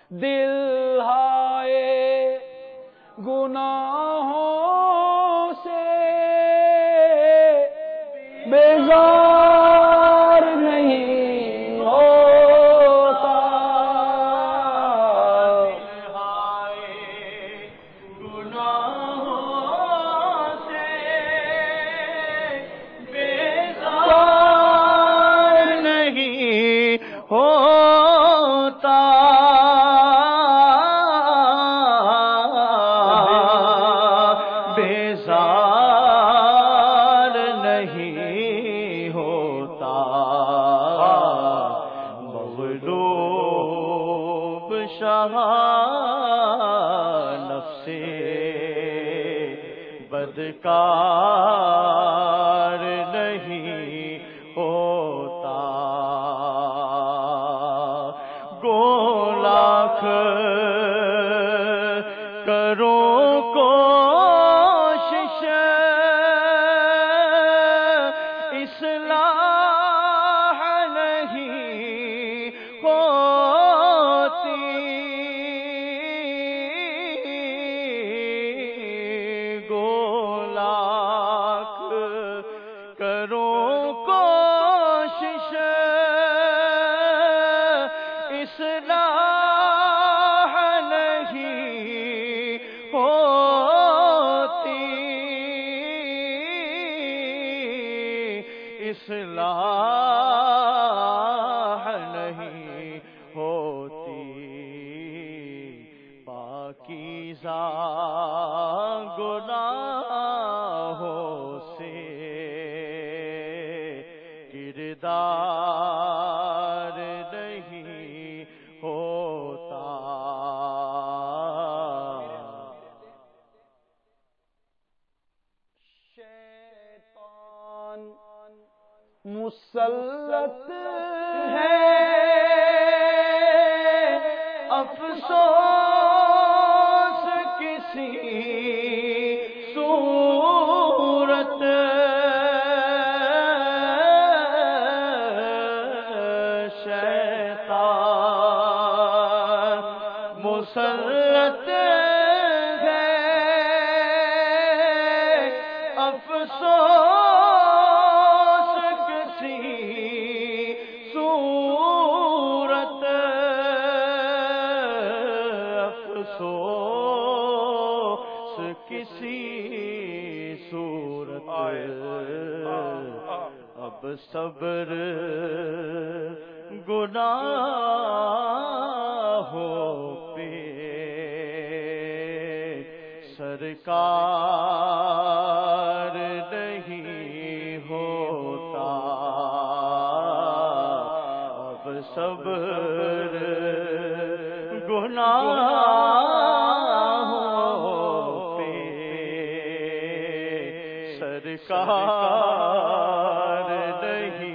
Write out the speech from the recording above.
دل ہائے گناہوں سے بیزار نہیں ہوتا، دل ہائے گناہوں سے بیزار نہیں ہوتا، بیزار نہیں ہوتا، مغلوب شاہ نفس بدکار نہیں ہوتا، گو لاکھ کروں کوشش اصلاح نہیں ہوتی، گو لاکھ کروں کوشش اصلاح نہیں ہوتی، اصلاح نہیں ہوتی، پاکیزہ گناہوں سے کردار نہیں ہوتا، شیطان مسلط ہے افسوس کسی صورت، شیطان مسلط ہے افسوس کسی صورت، افسوس کسی صورت، اب صبر گناہوں پہ سرکار نہیں ہوتا، اب صبر گناہوں پہ سرکار نہیں